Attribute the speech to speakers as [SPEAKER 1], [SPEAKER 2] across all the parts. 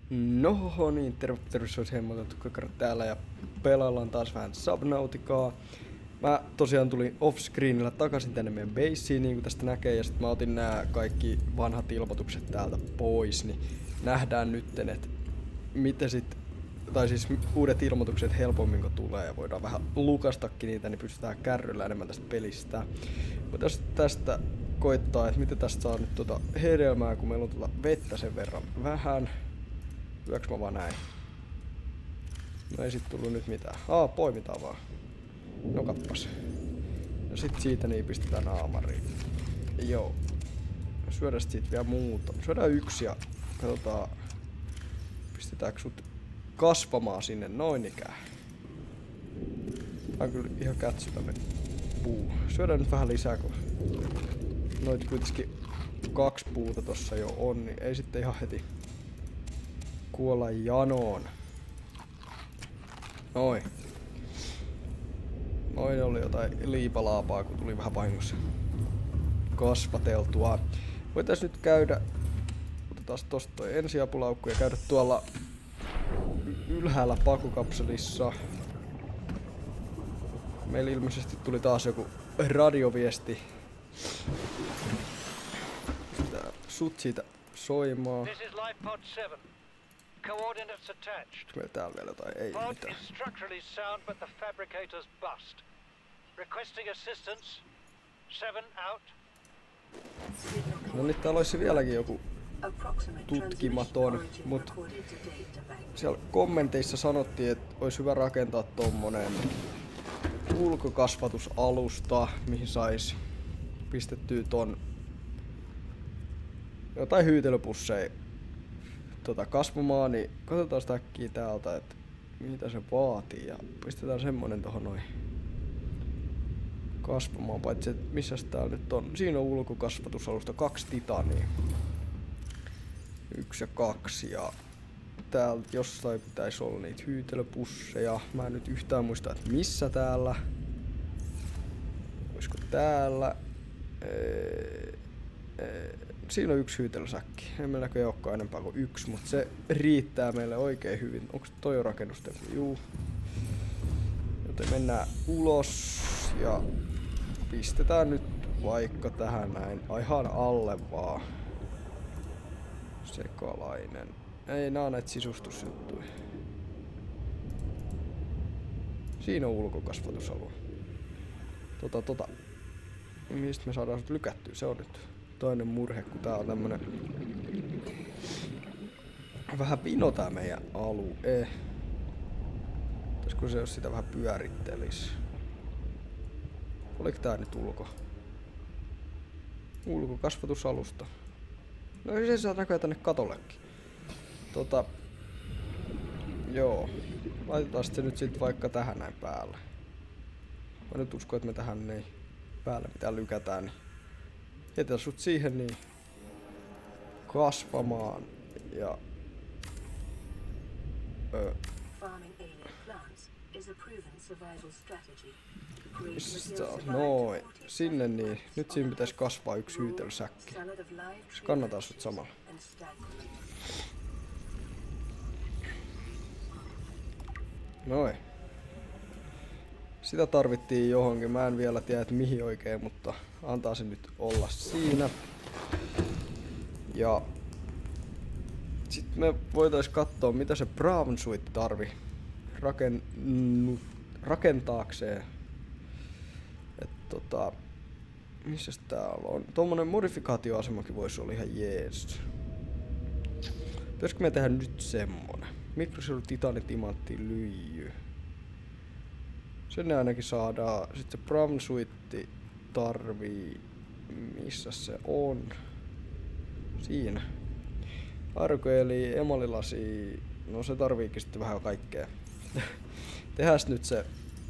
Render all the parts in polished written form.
[SPEAKER 1] No niin, terve se olisi hemmotettu kakara täällä ja pelaillaan taas vähän Subnauticaa. Mä tosiaan tulin off-screenillä takaisin tänne meidän baseen, niin kuin tästä näkee, ja sit mä otin nää kaikki vanhat ilmoitukset täältä pois, niin nähdään nytten, että miten sit, tai siis uudet ilmoitukset helpommin kun tulee ja voidaan vähän lukastakin niitä, niin pystytään kärryllä enemmän tästä pelistä. Voitais tästä koittaa, että miten tästä saa nyt hedelmää, kun meillä on vettä sen verran vähän. Lyöks mä vaan näin? No ei sit tullu nyt mitään. Poimitaan vaan. No kappas. Ja sit siitä niin pistetään naamariin. Joo. Syödään siitä vielä muuta. Syödään yksi ja katsotaan. Pistetäänkö sut kasvamaan sinne noin ikään. Tää on kyllä ihan kätsytämme puu. Syödään nyt vähän lisää, kun noit kuitenkin 2 puuta tossa jo on, niin ei sitten ihan heti kuolla janoon. Noin. Noin oli jotain liipalaapaa, kun tuli vähän vahingossa kasvateltua. Voitais nyt käydä, otetaan tosta toi ensiapulaukku ja käydä tuolla ylhäällä pakukapselissa. Meillä ilmeisesti tuli taas joku radioviesti. Pistetään sut siitä soimaan.
[SPEAKER 2] Coordinates attached.
[SPEAKER 1] Meillä täällä vielä jotain ei
[SPEAKER 2] Pod
[SPEAKER 1] mitään.
[SPEAKER 2] is structurally sound, but the fabricator's bust. Requesting assistance. 7 out.
[SPEAKER 1] No niin, täällä olisi vieläkin joku tutkimaton, mut siellä kommenteissa sanottiin, että olisi hyvä rakentaa tommonen ulkokasvatusalusta, mihin sais pistettyä ton jotain hyytelöpusseja kasvamaan, niin katsotaan sitä äkkiä täältä, että mitä se vaatii ja pistetään semmonen tohon noin kasvamaan, paitsi että missäs täällä nyt on. Siinä on ulkokasvatusalusta 2 titania. 1 ja 2 ja täältä jossain pitäisi olla niitä hyytelöpusseja. Mä en nyt yhtään muista, että missä täällä. Olisiko täällä? Siinä on 1 hyytelösäkki. Ei meillä näköjään olekaan enempää kuin 1, mutta se riittää meille oikein hyvin. Onko toi jo rakennustemppu? Juu. Joten mennään ulos ja pistetään nyt vaikka tähän näin ihan alle vaan. Sekalainen. Ei, nää on näitä sisustusjuttuja. Siinä on ulkokasvatusalue. Mistä me saadaan sut lykättyä? Se on nyt toinen murhe, kun tää on tämmönen vähän vino tää meidän alue. Olisiko se, jos sitä vähän pyörittelis? Oliko tää nyt ulkokasvatusalusta? No se saa näköjään tänne katollekin. Joo. Laitetaan se nyt sit vaikka tähän näin päälle. Mä nyt uskon, että me tähän niin päälle mitä lykätään, niin jätän sut siihen niin kasvamaan ja noin, sinne niin. Nyt siinä pitäisi kasvaa 1 hyytelösäkki. Se kannattaa sut samalla. Noin. Sitä tarvittiin johonkin. Mä en vielä tiedä, että mihin oikein, mutta antaa se nyt olla siinä. Ja sit me voitais katsoa, mitä se Brown Suite tarvii rakentaakseen. Missäs täällä on? Tuommoinen modifikaatioasemakin voisi olla ihan jees. Pitäisikö me tehdä nyt semmonen? Mikrosiru, titani, timantti, lyijy. Sen ainakin saadaan. Sitten se Brown Suite tarvii. Missä se on? Siinä. Arkoeli, emalilasi. No se tarviikin sitten vähän kaikkea. Tehäs nyt se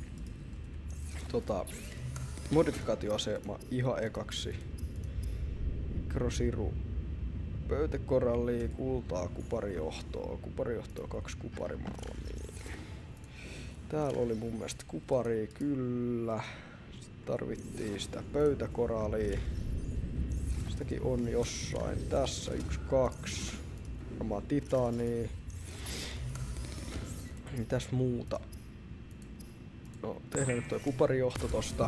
[SPEAKER 1] modifikaatioasema ihan ekaksi. Mikrosiru. Pöytekorallia, kultaa, kuparijohtoa. Kuparijohtoa 2 kuparimalmia. Täällä oli mun mielestä kuparia, kyllä. Sitten tarvittiin sitä pöytäkoralia. Sitäkin on jossain. Tässä 1, 2. Varmaan titania. Mitäs muuta? No, tehdään nyt toi kuparijohto tosta.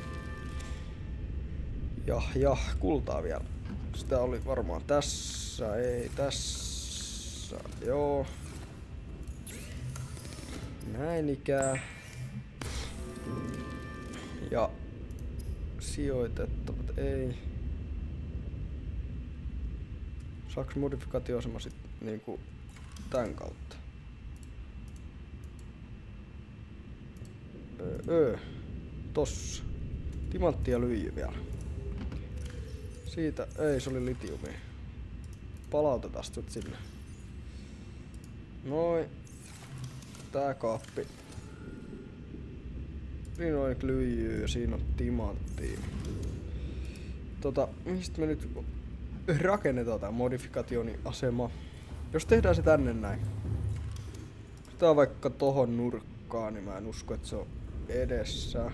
[SPEAKER 1] Ja, kultaa vielä. Sitä oli varmaan tässä, ei tässä. Joo. Näin ikään. Ja sijoitettavat ei. Saaks modifikaatioasema sit niinku tän kautta? Tossa. Timantti ja lyijy vielä. Siitä, ei se oli litiumi. Palautetaan sit sinne. Noin. Tää kaappi. Siinä on lyijyä ja siinä on timanttia. Mistä me nyt rakennetaan tää modifikationin asema? Jos tehdään se tänne näin. Tää on vaikka tohon nurkkaan, niin mä en usko, että se on edessä.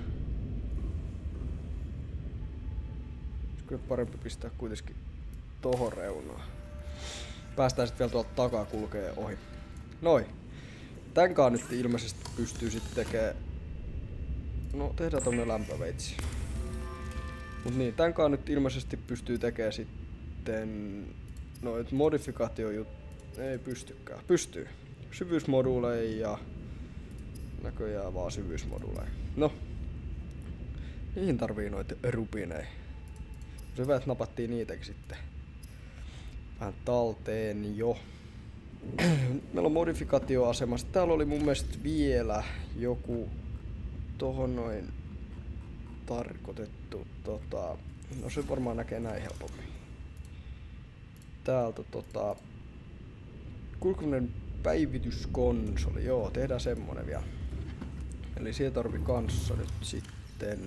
[SPEAKER 1] Kyllä parempi pistää kuitenkin tohon reunaan. Päästään sit vielä tuolta takaa kulkee ohi. Noin. Tänkaan nyt ilmeisesti pystyy sitten tekemään. No tehdään tommonen lämpöveitsi. Mut niin, tänkaan nyt ilmeisesti pystyy tekemään sitten. No et modifikaatio ei pystykään. Pystyy. Syvyysmoduuleja ja näköjään vaan syvyysmoduuleja. No. Niihin tarvii noita rubineja. Se hyvä, että napattiin niitäkin sitten vähän talteen jo. Meillä on modifikaatioasema. Täällä oli mun mielestä vielä joku tohon noin tarkoitettu. No se varmaan näkee näin helpommin. Täältä kulkuminen päivityskonsoli. Joo, tehdään semmonen vielä. Eli siellä tarvii kanssa nyt sitten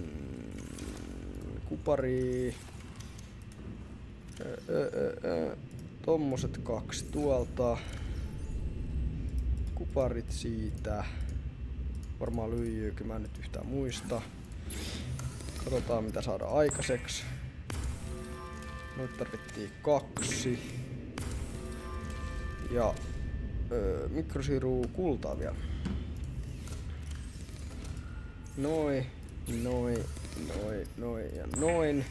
[SPEAKER 1] kupari. Tommoset 2 tuolta. Kuparit siitä. Varmaan lyijyykin, mä en nyt yhtään muista. Katsotaan mitä saadaan aikaiseksi. Noit tarvittiin 2. Ja mikrosiruu kultaa vielä. Noin ja noin.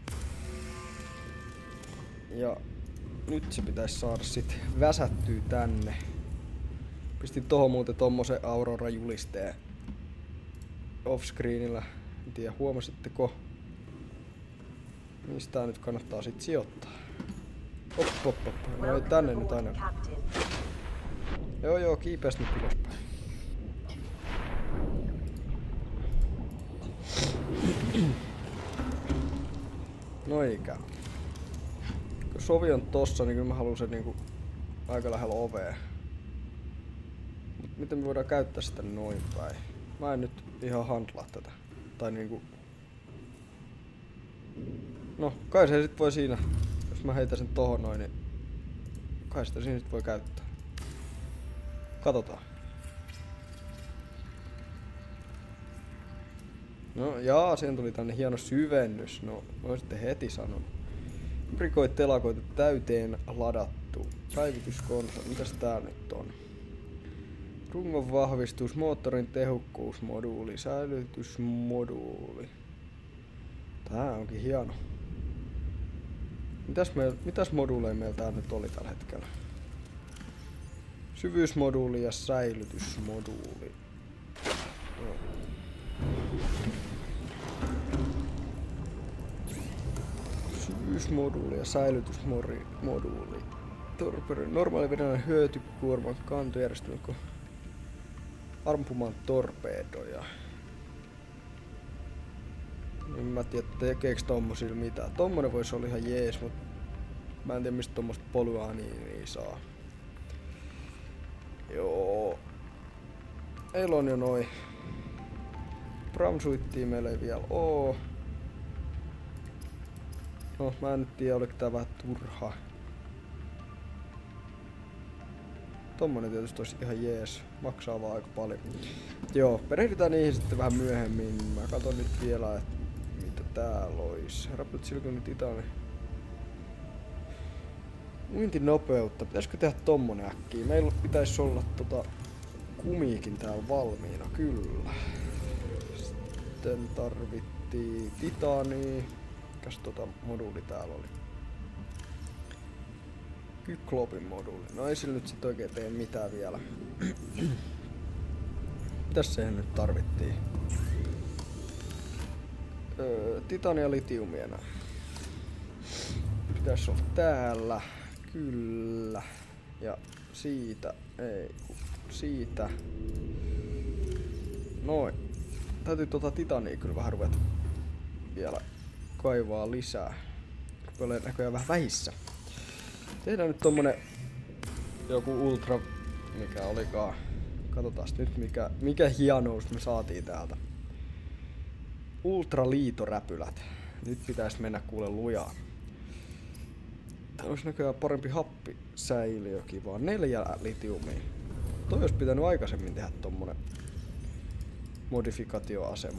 [SPEAKER 1] Ja nyt se pitäisi saada sit väsättyä tänne. Pistin tohon muuten tommosen Aurora-julisteen offscreenillä. En tiedä huomasitteko. Mistä nyt kannattaa sit sijoittaa. Hop. No ei tänne nyt aina. Joo, kiipeäs nyt ylöspäin. Noin ikään. Kun sovi on tossa, niin kyllä mä haluan sen niinku aika lähellä ovea. Mut miten me voidaan käyttää sitä noin päin? Mä en nyt ihan handlaa tätä. Tai niinku. No, kai se sit voi siinä. Jos mä heitän sen tohon noin, niin kai sitä siinä sit voi käyttää. Katsotaan. No jaa, siihen tuli tänne hieno syvennys. No, mä sitten heti sanon. Fabrikoi telakoita täyteen ladattu. Päivityskonsoli. Mitäs tää nyt on? Rungon vahvistus, moottorin tehokkuusmoduuli, säilytysmoduuli. Tää onkin hieno. Mitäs moduuleja meillä tää nyt oli tällä hetkellä? Syvyysmoduuli ja säilytysmoduuli. No. Syvyysmoduuli ja säilytysmoduuli. Normaali vedonnan hyötykuorman kantojärjestelmä ampumaan torpedoja. En mä tiedä tekeeks tommosilla mitään. Tommonen voisi olla ihan jees, mut mä en tiedä mistä tommosta polyaaniinia saa. Joo. Meillä on jo noi. Bramsuittia meillä ei vielä oo. No mä en nyt tiedä oliko tää vähän turha. Tommonen tietysti olisi ihan jees. Maksaa vaan aika paljon. Joo, perehdytään niihin sitten vähän myöhemmin. Mä katon nyt vielä, että mitä täällä ois. Rapid Silicon Titani. Uintinopeutta. Pitäisikö tehdä tommonen äkkiä? Meillä pitäisi olla kumiikin täällä valmiina, kyllä. Sitten tarvittiin titania. Mikäs moduuli täällä oli? Kyklopin moduuli. No ei sillä nyt sit oikein tee mitään vielä. Mitäs siihen nyt tarvittiin? Titania litiumia. Pitäis olla täällä. Kyllä. Ja siitä. Ei. Siitä. Noin. Täytyy titania kyllä vähän ruveta vielä kaivaa lisää. Tulee näköjään vähän vähissä. Tehdään nyt tommonen joku ultra, mikä olikaan. Katsotaan nyt mikä hienous me saatiin täältä. Ultraliitoräpylät. Nyt pitäis mennä kuule lujaa. Täällä olisi näköjään parempi happisäiliökin, vaan 4 litiumia. Toi olisi pitänyt aikaisemmin tehdä tommonen modifikaatioasema.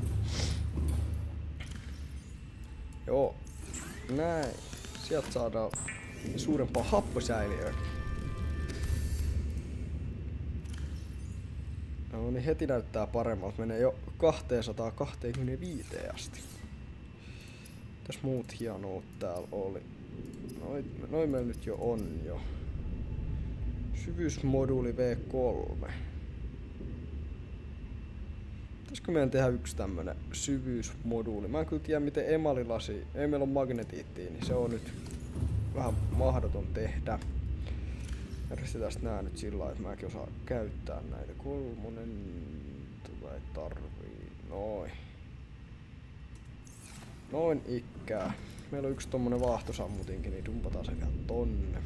[SPEAKER 1] Joo, näin. Sieltä saadaan suurempaa happosäiliöä. No niin, heti näyttää paremmalta. Menee jo 225 asti. Mitäs muut hienoa täällä oli? Noin meillä nyt jo on jo. Syvyysmoduuli V3. Pitäisikö meidän tehdä yksi tämmönen syvyysmoduuli? Mä en kyllä tiedä miten emalilasi, ei meillä ole magnetiittia, niin se on nyt vähän mahdoton tehdä. Järjestetään nää nyt sillä lailla, että mäkin osaan käyttää näitä. 3 ei tarvii. Noin ikkää. Meillä on yksi tommonen vaahtosammutinkin, niin dumpataan se vielä tonne.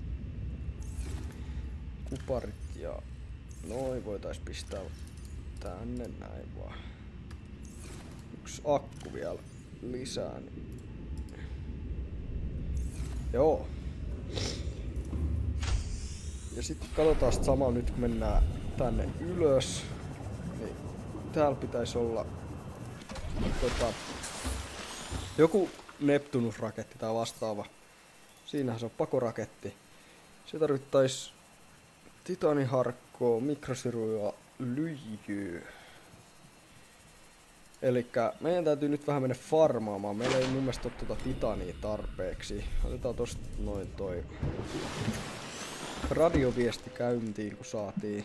[SPEAKER 1] Kuparit ja noin voitais pistää tänne näin vaan. Yksi akku vielä lisää. Joo. Ja sitten katsotaan sit samalla nyt kun mennään tänne ylös. Niin täällä pitäisi olla joku Neptunus-raketti tai vastaava. Siinähän se on pakoraketti. Se tarvittais titaniharkkoa, mikrosiruja, lyijyä. Elikkä meidän täytyy nyt vähän mennä farmaamaan. Meillä ei mun mielestä ole titania tarpeeksi. Otetaan tosta noin toi radioviesti käyntiin kun saatiin.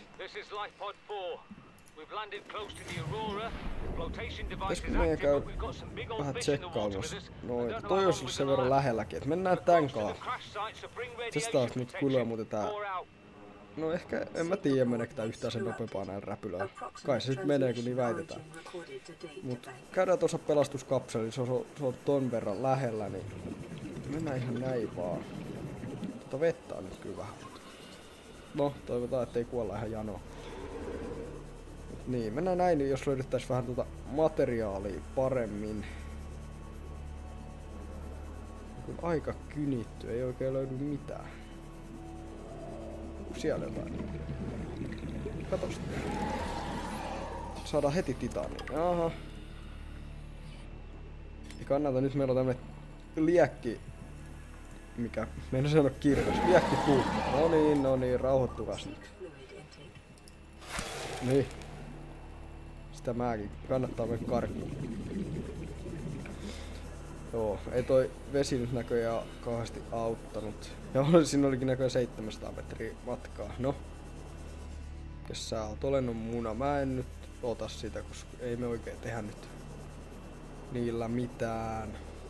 [SPEAKER 1] Pitäisikö meidän käy vähän tsekkaamassa noita? Toi olisi sen verran lähelläkin, et mennään tän kaa. Tästä taas nyt kyllä muuten tää. No ehkä, en mä tiedä meneekö tää yhtään sen nopeampaa näin räpylöön. Kai se sit menee kun niin väitetään. Mut käydään tuossa pelastuskapseli, se on ton verran lähellä, niin mennään ihan näin vaan. Vettä on nyt kyllä vähän. No, toivotaan ettei kuolla ihan janoa. Niin, mennään näin, niin jos löydettäis vähän materiaalia paremmin. Kun aika kynitty, ei oikein löydy mitään. Siellä jotain. Kato sitten. Saadaan heti titania. Aha. Ei kannata, nyt meillä on tämmönen liekki. Mikä? Meidän sanoa kirkas. Liekki puukka. No niin, rauhoittukas nyt. Niin. Sitä mäkin. Kannattaa mennä karkuun. Joo, ei toi vesi nyt näköjään kauheasti auttanut. Ja siinä olikin näköjään 700 metriä matkaa. No. Kes sä oot olennut muna? Mä en nyt ota sitä, koska ei me oikein tehdä nyt niillä mitään.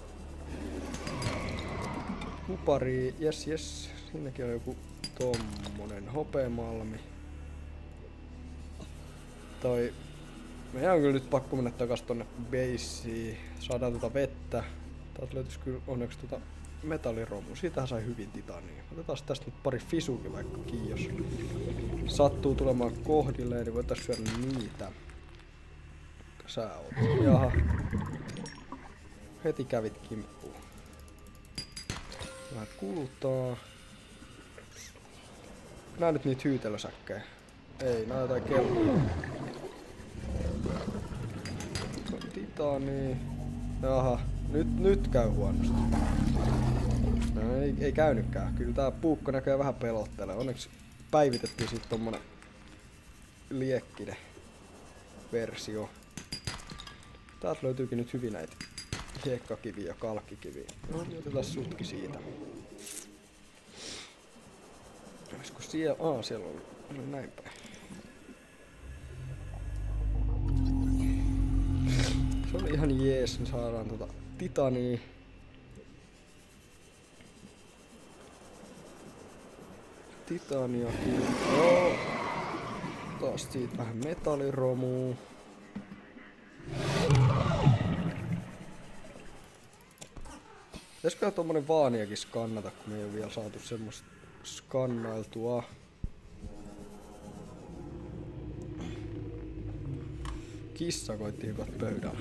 [SPEAKER 1] Kupari, jes. Siinäkin on joku tommonen hopeamalmi. Meidän on kyllä nyt pakko mennä takas tonne baseen. Saadaan vettä. Täältä löytyis kyllä onneksi metalliromu. Siitähän sai hyvin titania. Otetaan tästä nyt pari fisukin vaikkakin, jos sattuu tulemaan kohdilleen, niin voitais syödä niitä. Sä oot. Jaha. Heti kävit kimppuun. Vähän kulutaa. Nää nyt niitä hyytelösäkkejä. Ei, nää jotain kelloa. Titani. Jaha, nyt käy huonosti. No ei käynytkään. Kyllä tää puukko näköjään vähän pelottelee. Onneksi päivitettiin siitä tommonen liekkinen versio. Täältä löytyykin nyt hyvin näitä hiekkakiviä ja kalkkikiviä. No niin, otetaan sutki siitä. Olisiko siellä? Siellä on. No näin päin. Se oli ihan jees, me saadaan titania. Titaniakin. Joo. Taas siitä vähän metalliromua. Pitäisikö tommonen vaaniakin skannata, kun me ei oo vielä saatu semmoista skannailtua. Kissa koitti hiukat pöydällä.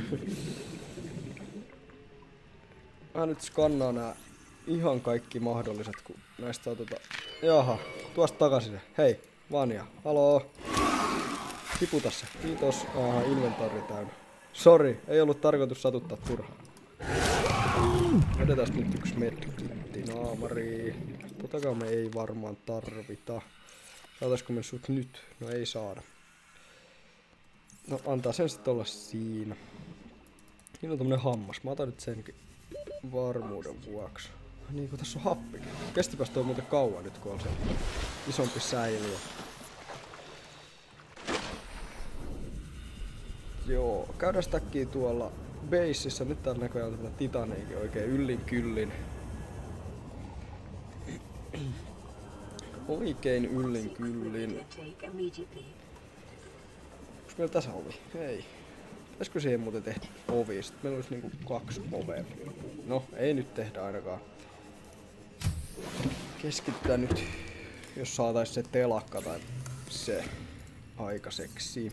[SPEAKER 1] Mä nyt skannaan nää ihan kaikki mahdolliset, kun näistä on Jaha, tuosta takaisin. Hei, Vania, haloo. Tiputa se. Kiitos. Aha, inventori täynnä. Sori, ei ollut tarkoitus satuttaa turhaan. Vedetään nyt yksi medkitti naamari. Totakaan me ei varmaan tarvita. Saataisko me sut nyt? No ei saada. No antaa sen sit olla siinä. Siinä on tämmönen hammas. Mä otan nyt senkin varmuuden vuoksi. Niin kun tässä on happikin. Kestipäs toi muuten kauan nyt kun on se isompi säiliö. Joo, käydään stäkkiä tuolla baseissa. Nyt täällä näköjään on tätä titaniikin oikein yllin kyllin. Oikein yllin kyllin. Onks meillä tässä ovi? Ei. Pitäisikö siihen muuten tehdä ovi? Sitten meillä olisi niinku 2 ovea. No, ei nyt tehdä ainakaan. Keskitytään nyt, jos saatais se telakka tai se aikaiseksi.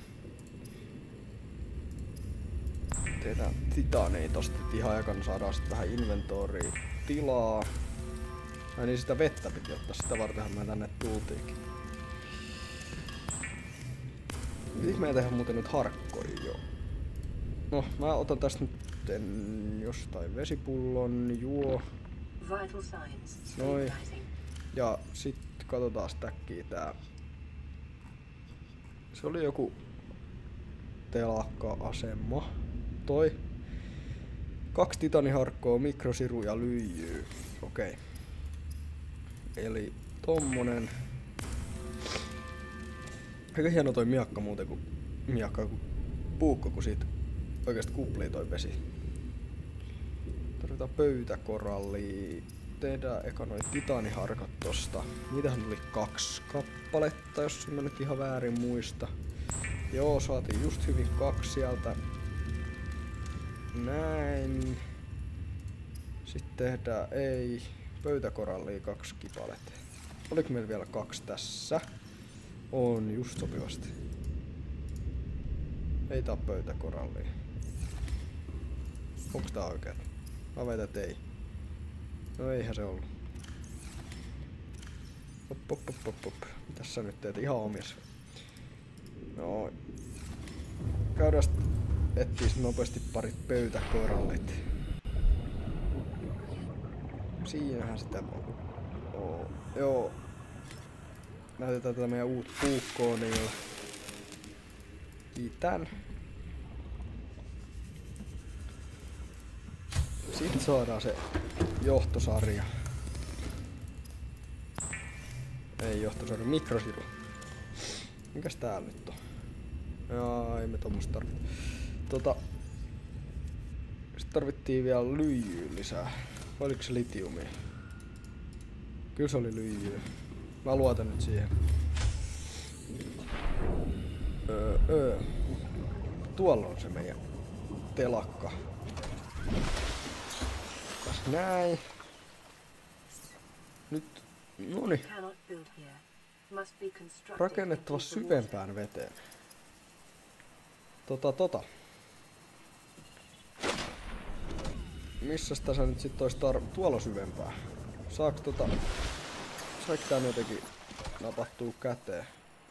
[SPEAKER 1] Tehdään titania tosta ihan aikana, saadaan sit vähän inventoriin tilaa. Ai niin, sitä vettä piti ottaa, sitä vartenhan mä tänne tultiinkin. Pitikö meidän tehdä muuten nyt harkkoja jo? No, mä otan tästä nyt jostain vesipullon, juo. Noin. Ja sit katsotaan stäkkiä tää. Se oli joku telakka-asema. Toi. 2 titaniharkkoa, mikrosiru ja lyijyy. Okei. Eli tommonen. Aika hieno toi miakka muuten kuin puukko, kun siitä oikeesti kuplii toi vesi. Tarvitaan pöytäkorallia. Tehdään eka noin titaniharkat tosta. Niitähän oli 2 kappaletta, jos mä nyt ihan väärin muista. Joo, saatiin just hyvin 2 sieltä. Näin. Sitten tehdään, pöytäkorallia 2 kipaletta. Oliko meillä vielä 2 tässä? On just sopivasti. Ei tää oo pöytäkorallia. Onks tää oikeet? Mä väitän, et ei. No eihän se ollut. Hop. Mitäs sä nyt teet ihan omis? No. Käydään etsii nopeasti parit pöytäkorallit. Siinähän sitä on. Joo. Näytetään tätä meidän uut puukkoa niillä. Kiitän. Sitten saadaan se johtosarja. Ei johtosarja, mikrosiru. Mikäs täällä nyt on? Jaa, ei me tommosta tarvita. Sitten tarvittiin vielä lyijyä lisää. Vai oliko se litiumia? Kyllä se oli lyijyä. Mä luotan nyt siihen. Tuolla on se meidän telakka. Näin. Nyt, noniin. Rakennettava syvempään veteen. Missäs tässä nyt sit ois tuolla syvempää? Saaks saiko tän jotenkin napattuu käteen?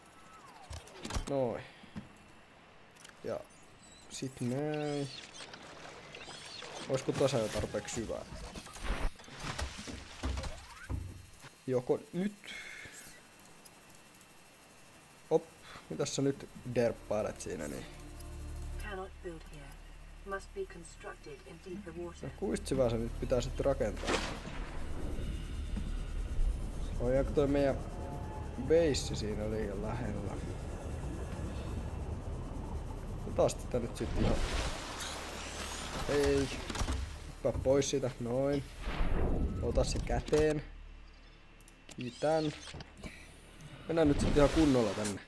[SPEAKER 1] Noin. Ja sit näin. Oisko tässä jo tarpeeksi syvää? Joko nyt? Op, Mitäs sä nyt derppailet siinä niin?
[SPEAKER 3] Cannot build here. Must be constructed in deeper water.
[SPEAKER 1] No kuinka syvää se nyt pitää sitten rakentaa? Ojaako toi meidän base siinä liian lähellä? Taas tätä nyt sitten ihan... Ei. Hyppää pois siitä. Noin. Ota se käteen. Kiitän. Mennään nyt sitten ihan kunnolla tänne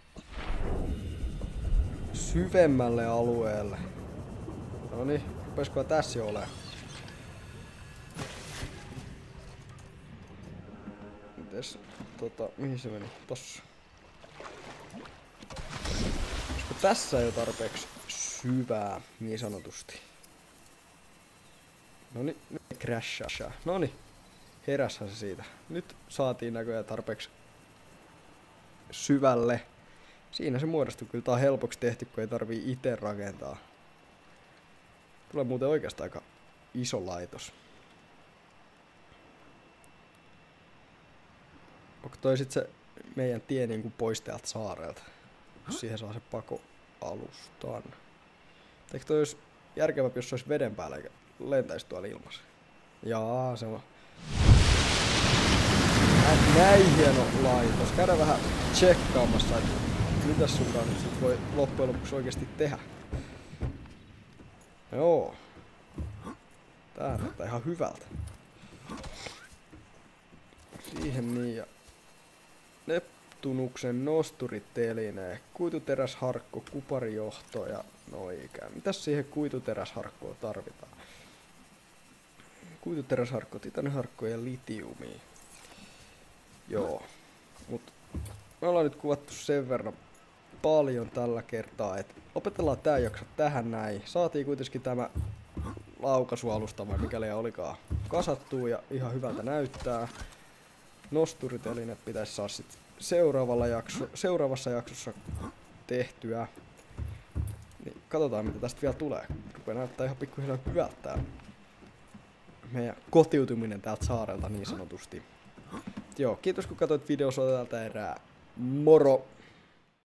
[SPEAKER 1] syvemmälle alueelle. Noniin, rupeskohan tässä jo olemaan? Mites, mihin se meni? Tossa. Olisiko tässä jo tarpeeksi syvää, niin sanotusti? Noniin, crashaa. Noniin, heräshän se siitä. Nyt saatiin näköjään tarpeeksi syvälle. Siinä se muodostui. Kyllä tää on helpoksi tehty, kun ei tarvii itse rakentaa. Tulee muuten oikeastaan aika iso laitos. Onko toi sit se meidän tie niinku pois täältä saarelta? Jos siihen saa se pakoalustan. Eikö toi olisi järkevämpi, jos se olisi veden päällä eikä lentäisi tuolla ilmassa? Jaa, se on. Näin hieno laitos. Käydään vähän tsekkaamassa, että mitäs sun kanssa sit voi loppujen lopuksi oikeesti tehdä. Joo. Tää näyttää ihan hyvältä. Siihen niin ja... Neptunuksen nosturiteline, kuituteräsharkko, kuparijohto ja noikään. Mitäs siihen kuituteräsharkkoon tarvitaan? Kuituteräsharkko, titaniharkko ja litiumia. Joo. Mut me ollaan nyt kuvattu sen verran paljon tällä kertaa, että lopetellaan tää jakso tähän näin. Saatiin kuitenkin tämä laukaisualusta, vai mikäli olikaan, kasattua ja ihan hyvältä näyttää. Nosturiteline pitäisi saada sit seuraavassa jaksossa tehtyä. Niin katsotaan mitä tästä vielä tulee. Rupeaa näyttää ihan pikkuhiljaa hyvältä tää meidän kotiutuminen täältä saarelta niin sanotusti. Joo, kiitos kun katsoit videoa täältä erää. Moro!